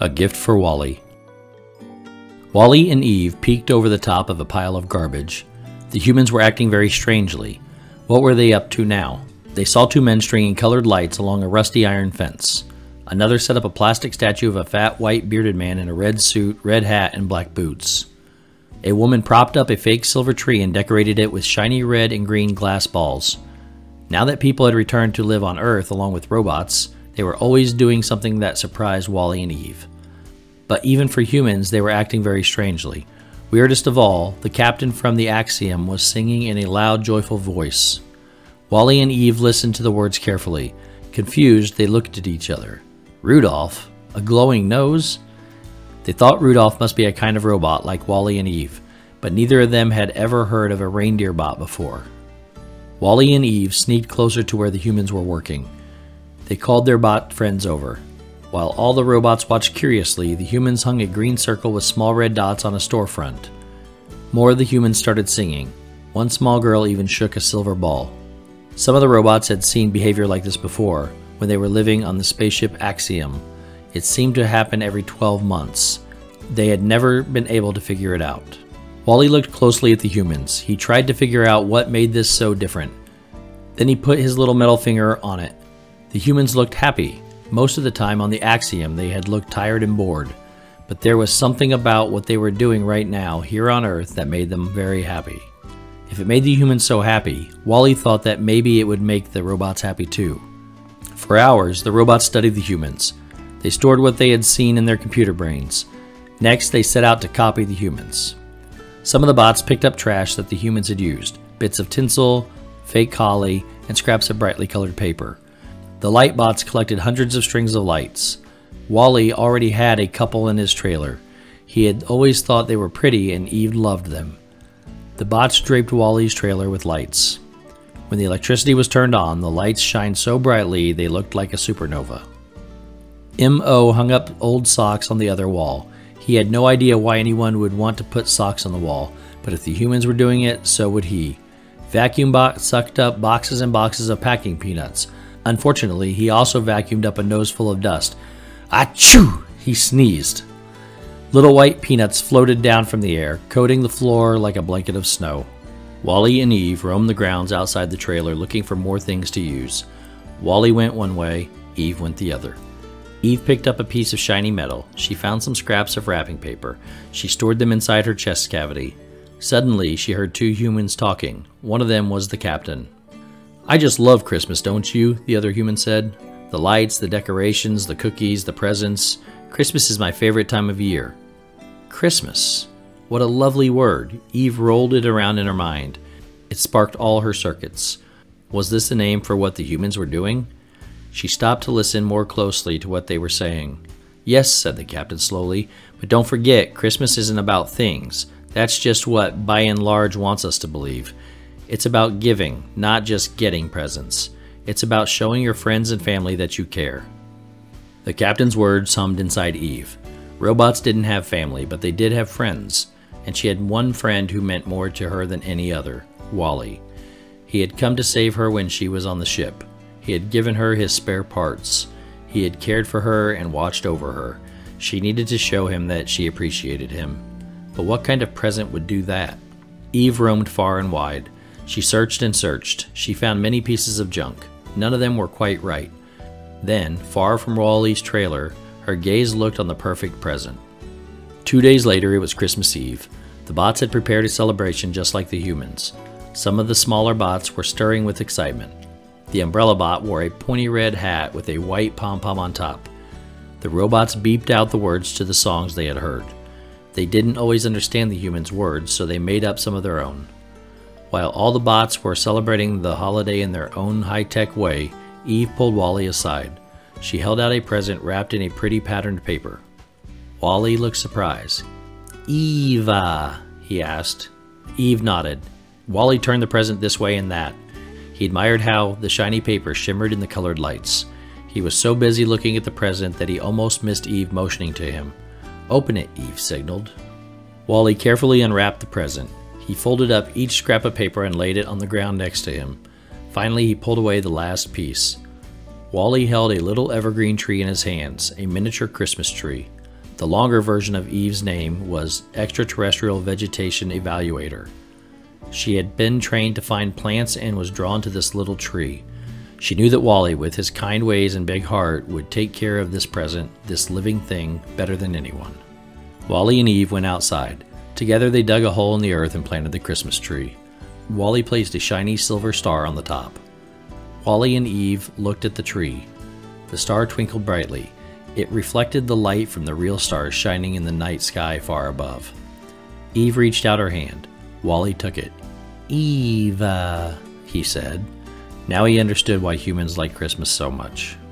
A gift for Wally. Wally and Eve peeked over the top of a pile of garbage. The humans were acting very strangely. What were they up to now? They saw two men stringing colored lights along a rusty iron fence. Another set up a plastic statue of a fat, white, bearded man in a red suit, red hat, and black boots. A woman propped up a fake silver tree and decorated it with shiny red and green glass balls. Now that people had returned to live on Earth along with robots, they were always doing something that surprised Wally and Eve. But even for humans, they were acting very strangely. Weirdest of all, the captain from the Axiom was singing in a loud, joyful voice. Wally and Eve listened to the words carefully. Confused, they looked at each other. Rudolph? A glowing nose? They thought Rudolph must be a kind of robot like Wally and Eve, but neither of them had ever heard of a reindeer bot before. Wally and Eve sneaked closer to where the humans were working. They called their bot friends over. While all the robots watched curiously, the humans hung a green circle with small red dots on a storefront. More of the humans started singing. One small girl even shook a silver ball. Some of the robots had seen behavior like this before, when they were living on the spaceship Axiom. It seemed to happen every 12 months. They had never been able to figure it out. Wally looked closely at the humans. He tried to figure out what made this so different. Then he put his little metal finger on it. The humans looked happy. Most of the time on the Axiom, they had looked tired and bored. But there was something about what they were doing right now here on Earth that made them very happy. If it made the humans so happy, Wally thought that maybe it would make the robots happy too. For hours, the robots studied the humans. They stored what they had seen in their computer brains. Next, they set out to copy the humans. Some of the bots picked up trash that the humans had used, bits of tinsel, fake holly, and scraps of brightly colored paper. The light bots collected hundreds of strings of lights. Wally already had a couple in his trailer. He had always thought they were pretty and Eve loved them. The bots draped Wally's trailer with lights. When the electricity was turned on, the lights shined so brightly they looked like a supernova. M.O. hung up old socks on the other wall. He had no idea why anyone would want to put socks on the wall, but if the humans were doing it, so would he. Vacuum Bot sucked up boxes and boxes of packing peanuts. Unfortunately, he also vacuumed up a nose full of dust. Achoo! He sneezed. Little white peanuts floated down from the air, coating the floor like a blanket of snow. Wally and Eve roamed the grounds outside the trailer looking for more things to use. Wally went one way, Eve went the other. Eve picked up a piece of shiny metal. She found some scraps of wrapping paper. She stored them inside her chest cavity. Suddenly, she heard two humans talking. One of them was the captain. "I just love Christmas, don't you?" the other human said. "The lights, the decorations, the cookies, the presents. Christmas is my favorite time of year." Christmas. What a lovely word. Eve rolled it around in her mind. It sparked all her circuits. Was this the name for what the humans were doing? She stopped to listen more closely to what they were saying. "Yes," said the captain slowly, "but don't forget, Christmas isn't about things. That's just what by and large wants us to believe. It's about giving, not just getting presents. It's about showing your friends and family that you care." The captain's words hummed inside Eve. Robots didn't have family, but they did have friends, and she had one friend who meant more to her than any other, Wally. He had come to save her when she was on the ship. He had given her his spare parts. He had cared for her and watched over her. She needed to show him that she appreciated him. But what kind of present would do that? Eve roamed far and wide. She searched and searched. She found many pieces of junk. None of them were quite right. Then, far from Wally's trailer, her gaze looked on the perfect present. 2 days later, it was Christmas Eve. The bots had prepared a celebration just like the humans. Some of the smaller bots were stirring with excitement. The umbrella bot wore a pointy red hat with a white pom-pom on top. The robots beeped out the words to the songs they had heard. They didn't always understand the humans' words, so they made up some of their own. While all the bots were celebrating the holiday in their own high-tech way, Eve pulled Wally aside. She held out a present wrapped in a pretty patterned paper. Wally looked surprised. "Eva," he asked. Eve nodded. Wally turned the present this way and that. He admired how the shiny paper shimmered in the colored lights. He was so busy looking at the present that he almost missed Eve motioning to him. "Open it," Eve signaled. Wally carefully unwrapped the present. He folded up each scrap of paper and laid it on the ground next to him. Finally, he pulled away the last piece. Wally held a little evergreen tree in his hands, a miniature Christmas tree. The longer version of Eve's name was Extraterrestrial Vegetation Evaluator. She had been trained to find plants and was drawn to this little tree. She knew that Wally, with his kind ways and big heart, would take care of this present, this living thing, better than anyone. Wally and Eve went outside. Together they dug a hole in the earth and planted the Christmas tree. Wally placed a shiny silver star on the top. Wally and Eve looked at the tree. The star twinkled brightly. It reflected the light from the real stars shining in the night sky far above. Eve reached out her hand. Wally took it. "Eve," he said. Now he understood why humans like Christmas so much.